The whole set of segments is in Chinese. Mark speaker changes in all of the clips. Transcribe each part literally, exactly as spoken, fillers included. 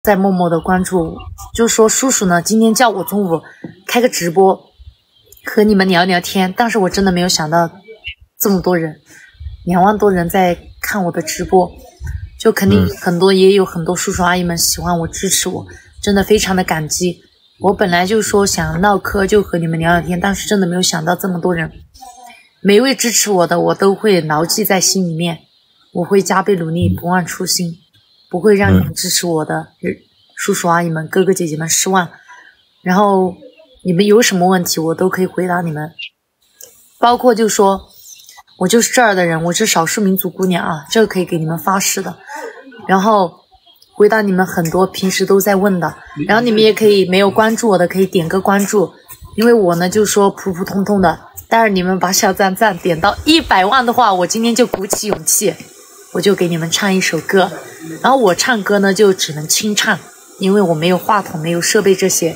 Speaker 1: 在默默的关注，就说叔叔呢，今天叫我中午开个直播，和你们聊聊天。但是我真的没有想到这么多人，两万多人在看我的直播，就肯定很多、嗯、也有很多叔叔阿姨们喜欢我支持我，真的非常的感激。我本来就说想唠嗑，就和你们聊聊天，但是真的没有想到这么多人，每一位支持我的我都会牢记在心里面，我会加倍努力，不忘初心，不会让你们支持我的叔叔阿姨们、哥哥姐姐们失望。然后你们有什么问题我都可以回答你们，包括就说我就是这儿的人，我是少数民族姑娘啊，这个可以给你们发誓的。然后回答你们很多平时都在问的，然后你们也可以没有关注我的可以点个关注，因为我呢就说普普通通的，但是你们把小赞赞点到一百万的话，我今天就鼓起勇气，我就给你们唱一首歌。然后我唱歌呢就只能清唱，因为我没有话筒，没有设备这些。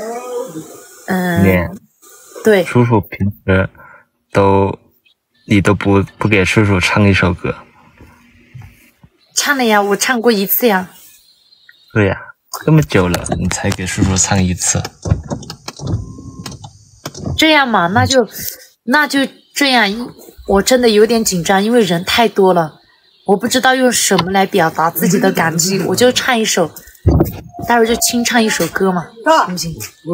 Speaker 1: 嗯，对，
Speaker 2: 叔叔平时都你都不不给叔叔唱一首歌？
Speaker 1: 唱了呀，我唱过一次呀。
Speaker 2: 对呀，这么久了你才给叔叔唱一次。
Speaker 1: 这样嘛，那就那就这样。我真的有点紧张，因为人太多了，我不知道用什么来表达自己的感激，我就唱一首，待会儿就清唱一首歌嘛，行不行？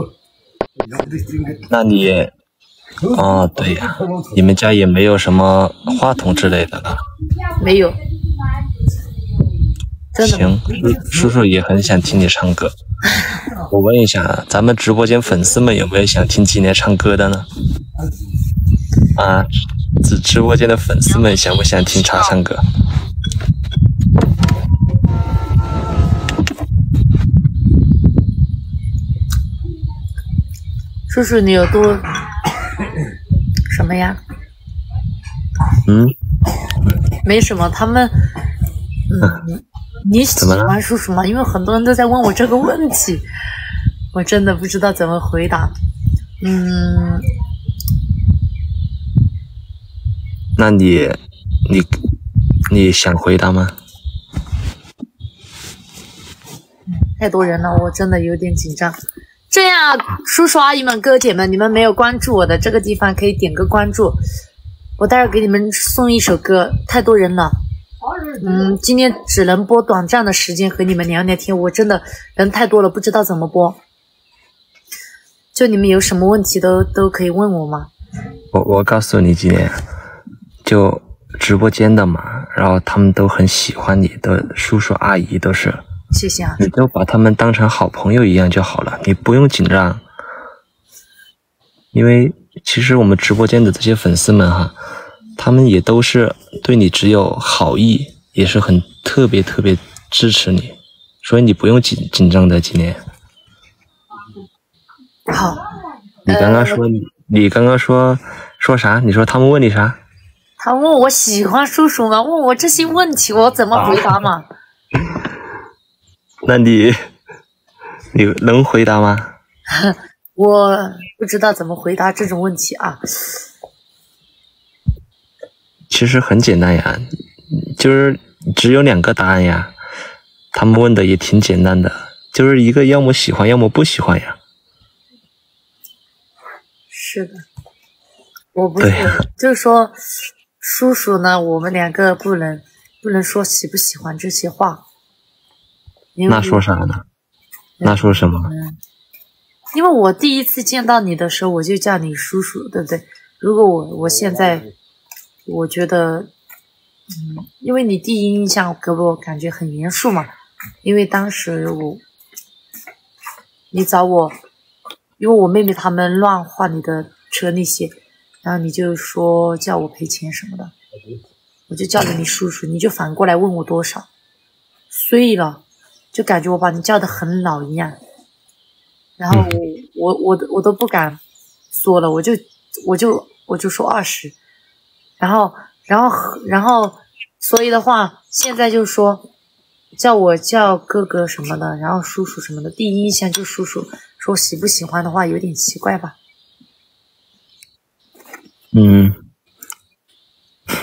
Speaker 2: 那你，哦，对呀，你们家也没有什么话筒之类的了？
Speaker 1: 没有。
Speaker 2: 行，叔叔也很想听你唱歌。我问一下，咱们直播间粉丝们有没有想听今年唱歌的呢？啊，直直播间的粉丝们想不想听茶唱歌？
Speaker 1: 叔叔，你有多什么呀？
Speaker 2: 嗯，
Speaker 1: 没什么，他们，嗯。你喜欢叔叔吗？因为很多人都在问我这个问题，我真的不知道怎么回答。嗯，
Speaker 2: 那你，你，你想回答吗？
Speaker 1: 太多人了，我真的有点紧张。这样，叔叔阿姨们、哥姐们，你们没有关注我的这个地方可以点个关注，我待会儿给你们送一首歌。太多人了。嗯，今天只能播短暂的时间和你们聊聊天，我真的人太多了，不知道怎么播。就你们有什么问题都都可以问我吗？
Speaker 2: 我我告诉你，今天就直播间的嘛，然后他们都很喜欢你的叔叔阿姨，都是。
Speaker 1: 谢谢啊。
Speaker 2: 你就把他们当成好朋友一样就好了，你不用紧张。因为其实我们直播间的这些粉丝们哈，他们也都是对你只有好意，也是很特别特别支持你，所以你不用紧紧张的。今年
Speaker 1: 好，
Speaker 2: 你刚刚说、呃、你你刚刚说说啥？你说他们问你啥？
Speaker 1: 他问我喜欢叔叔吗？问我这些问题，我怎么回答嘛？啊、
Speaker 2: 那你你能回答吗？
Speaker 1: 我不知道怎么回答这种问题啊。
Speaker 2: 其实很简单呀，就是只有两个答案呀。他们问的也挺简单的，就是一个要么喜欢，要么不喜欢呀。
Speaker 1: 是的，我不是，就是说，叔叔呢，我们两个不能不能说喜不喜欢这些话。
Speaker 2: 那说啥呢？那说什么？
Speaker 1: 嗯，因为我第一次见到你的时候，我就叫你叔叔，对不对？如果我我现在。我觉得，嗯，因为你第一印象给我感觉很严肃嘛，因为当时我，你找我，因为我妹妹他们乱换你的车那些，然后你就说叫我赔钱什么的，我就叫了你叔叔，你就反过来问我多少，碎了，就感觉我把你叫得很老一样，然后我我我我都不敢说了，我就我就我就说二十。然后，然后，然后，所以的话，现在就说叫我叫哥哥什么的，然后叔叔什么的，第一印象就叔叔。说喜不喜欢的话，有点奇怪吧？
Speaker 2: 嗯，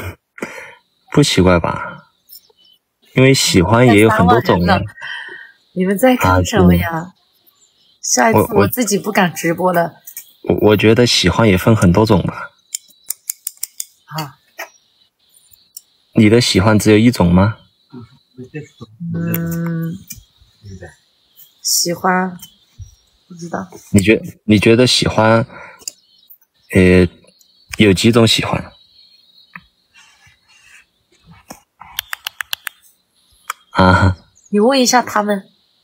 Speaker 2: 不奇怪吧？因为喜欢也有很多种啊。
Speaker 1: 你们在看什么呀？啊、下一次
Speaker 2: 我
Speaker 1: 我自己不敢直播了。
Speaker 2: 我我觉得喜欢也分很多种吧。
Speaker 1: 啊，
Speaker 2: 你的喜欢只有一种吗？
Speaker 1: 嗯，喜欢不知道。
Speaker 2: 你觉你觉得喜欢，呃，有几种喜欢？啊？
Speaker 1: 你问一下他们。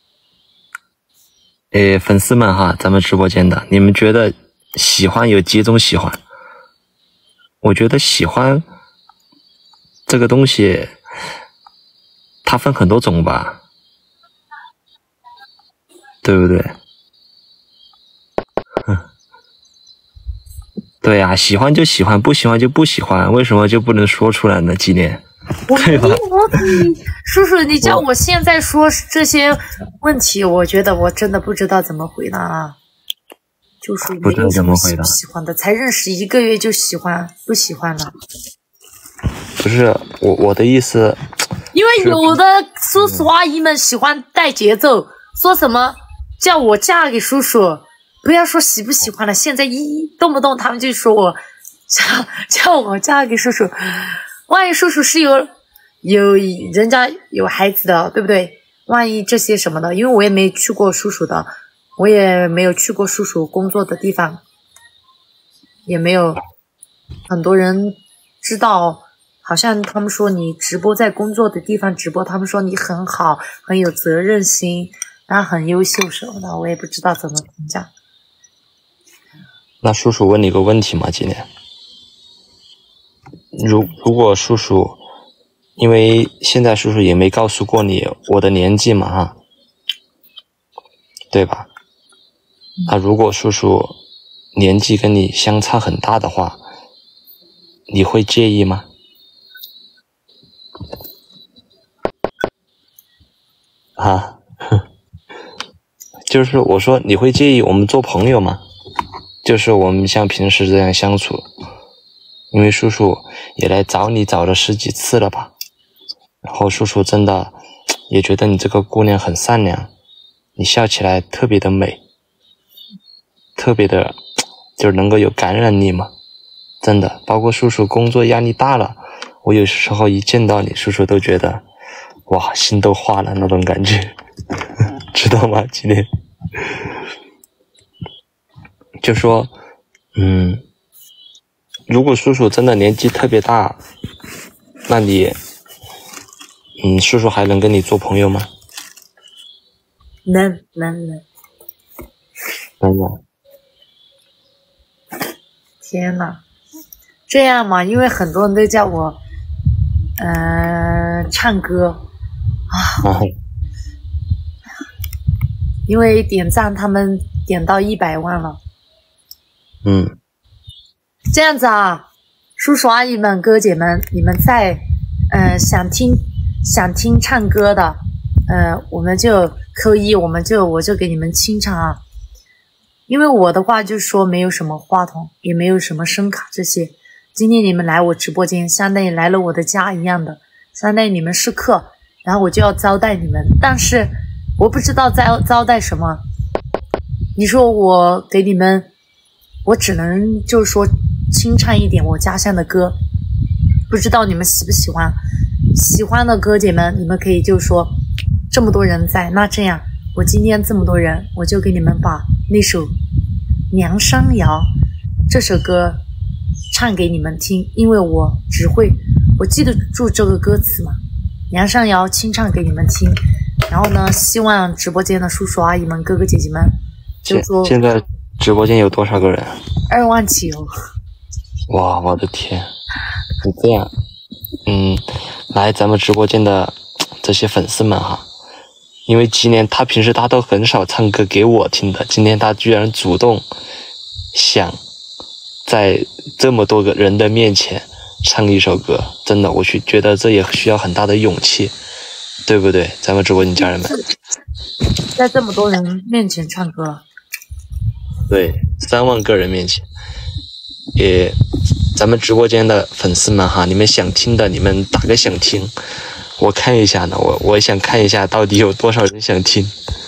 Speaker 2: 呃，粉丝们哈，咱们直播间的，你们觉得喜欢有几种喜欢？我觉得喜欢这个东西，它分很多种吧，对不对？对呀、啊，喜欢就喜欢，不喜欢就不喜欢，为什么就不能说出来呢？纪念，对吧？
Speaker 1: 我叔叔，你叫我现在说这些问题，我觉得我真的不知道怎么回答啊。就是没有什么喜不喜欢的，才认识一个月就喜欢不喜欢了。
Speaker 2: 不是我我的意思，
Speaker 1: 因为有的叔叔阿姨们喜欢带节奏，说什么叫我嫁给叔叔，不要说喜不喜欢了，现在一动不动他们就说我叫叫我嫁给叔叔，万一叔叔是有有人家有孩子的，对不对？万一这些什么的，因为我也没去过叔叔的。我也没有去过叔叔工作的地方，也没有很多人知道，好像他们说你直播在工作的地方直播，他们说你很好，很有责任心，然后很优秀什么的，我也不知道怎么评价。
Speaker 2: 那叔叔问你个问题嘛，今天，如如果叔叔，因为现在叔叔也没告诉过你我的年纪嘛哈，对吧？那如果叔叔年纪跟你相差很大的话，你会介意吗？啊，就是我说你会介意我们做朋友吗？就是我们像平时这样相处，因为叔叔也来找你找了十几次了吧，然后叔叔真的也觉得你这个姑娘很善良，你笑起来特别的美。特别的，就是能够有感染力嘛，真的。包括叔叔工作压力大了，我有时候一见到你，叔叔都觉得，哇，心都化了那种感觉，知道吗？今天就说，嗯，如果叔叔真的年纪特别大，那你，嗯，叔叔还能跟你做朋友吗？
Speaker 1: 能能能。
Speaker 2: 能吗？
Speaker 1: 天呐，这样嘛，因为很多人都叫我，嗯、呃，唱歌啊，
Speaker 2: 啊
Speaker 1: 因为点赞他们点到一百万了，
Speaker 2: 嗯，
Speaker 1: 这样子啊，叔叔阿姨们、哥姐们，你们在，呃，想听想听唱歌的，呃，我们就扣一，我们就我就给你们清唱啊。因为我的话就是说没有什么话筒，也没有什么声卡这些。今天你们来我直播间，相当于来了我的家一样的，相当于你们是客，然后我就要招待你们，但是我不知道招招待什么。你说我给你们，我只能就是说清唱一点我家乡的歌，不知道你们喜不喜欢。喜欢的哥姐们，你们可以就说这么多人在，那这样我今天这么多人，我就给你们把那首《梁山谣》这首歌唱给你们听，因为我只会我记得住这个歌词嘛，《梁山谣》清唱给你们听。然后呢，希望直播间的叔叔阿姨们、哥哥姐姐们，就说
Speaker 2: 现在直播间有多少个人？
Speaker 1: 二万起哦！
Speaker 2: 哇，我的天！你这样，嗯，来咱们直播间的这些粉丝们哈。因为今年他平时他都很少唱歌给我听的，今天他居然主动想在这么多个人的面前唱一首歌，真的，我去觉得这也需要很大的勇气，对不对？咱们直播间家人们，
Speaker 1: 在这么多人面前唱歌，
Speaker 2: 对，三万个人面前，也咱们直播间的粉丝们哈，你们想听的，你们打个想听。 我看一下呢，我我想看一下到底有多少人想听。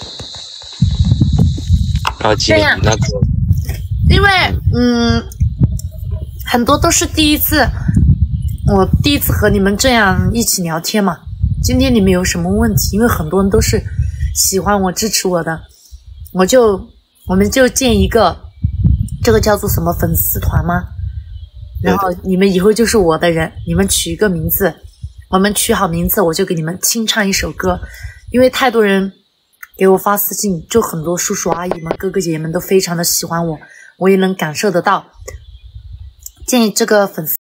Speaker 2: 然后今天你那个，
Speaker 1: 因为嗯，很多都是第一次，我第一次和你们这样一起聊天嘛。今天你们有什么问题？因为很多人都是喜欢我、支持我的，我就我们就建一个，这个叫做什么粉丝团吗？然后你们以后就是我的人，你们取一个名字，我们取好名字，我就给你们清唱一首歌。因为太多人给我发私信，就很多叔叔阿姨们、哥哥姐姐们都非常的喜欢我，我也能感受得到。建议这个粉丝